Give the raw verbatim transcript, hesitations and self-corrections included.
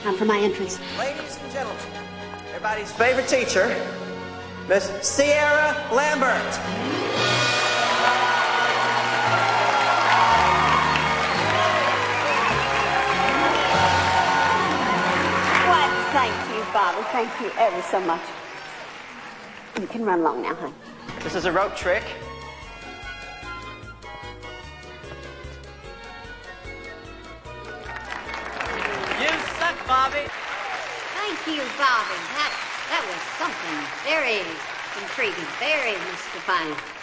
Time for my entrance. Ladies and gentlemen, everybody's favorite teacher, Miss Sierra Lambert. Why, thank you, Bobby. Thank you ever so much. You can run along now, hon. This is a rope trick. You suck, Bobby. Thank you, Bobby. That, that was something very intriguing, very mystifying.